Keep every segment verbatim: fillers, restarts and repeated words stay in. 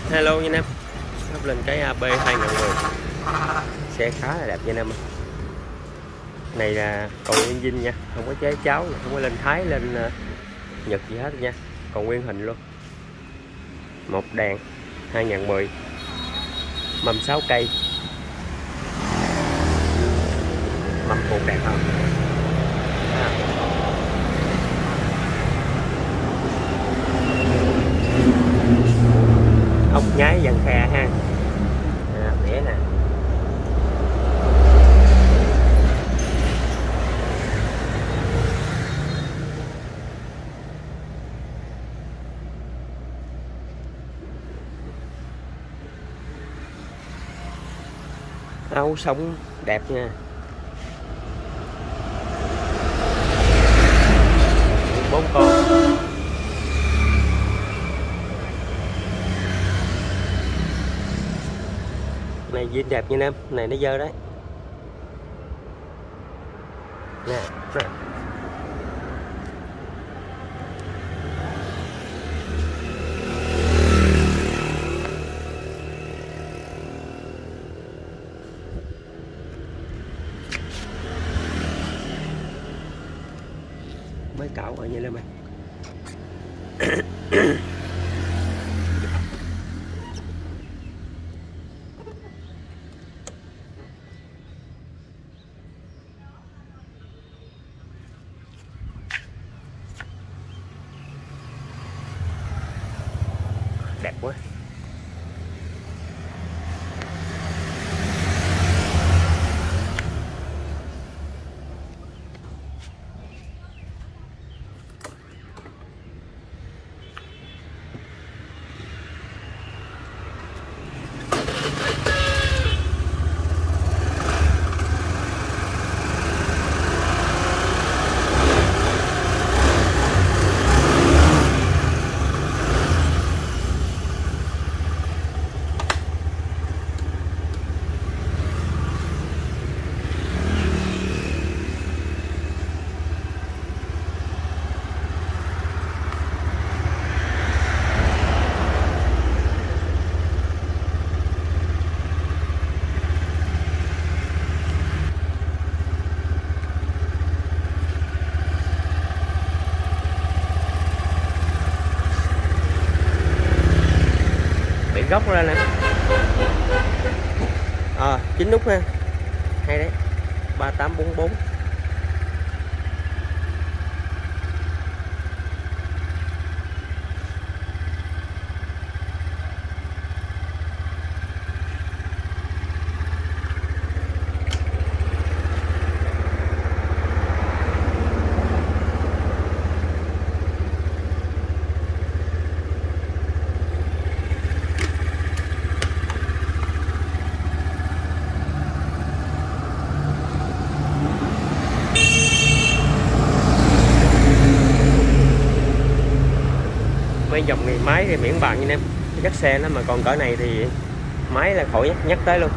Hello nha anh em, sắp lên cái a bê hai không một không, xe khá là đẹp nha anh em. Này là còn nguyên zin nha, không có chế cháo, không có lên Thái lên Nhật gì hết nha, còn nguyên hình luôn. Một đèn hai không một không, mâm sáu cây, mâm cột đẹp không? À. Ốc nhái dàn khe ha, à, đĩa nè. Áo sống đẹp nha. Bốn con. Này zin đẹp nha em, này nó dơ đấy. Nè, nè. Mới cạo rồi nha em ơi. Đẹp quá. Góc ra nè, à, chín nút ha, hay đấy, ba tám bốn bốn. Mấy dòng này máy thì miễn bàn như em, dắt xe nó mà còn cỡ này thì máy là khỏi nhắc, nhắc tới luôn.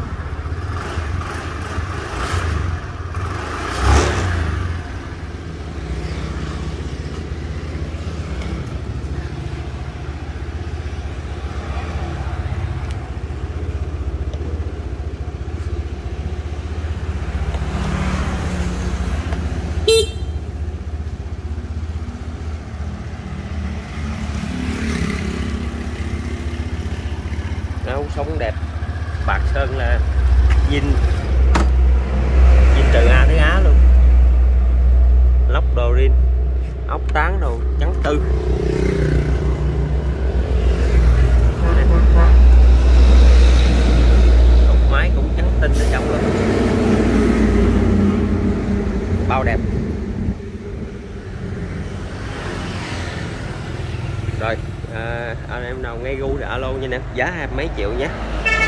Áo sống đẹp, bạc sơn là zin zin từ A tới Á luôn, lốc đồ rin, ốc tán đồ trắng tư. Cục máy cũng trắng tinh ở trong luôn, bao đẹp. Rồi à, anh em nào nghe gu thì alo nha em, giá hai mấy triệu nhé.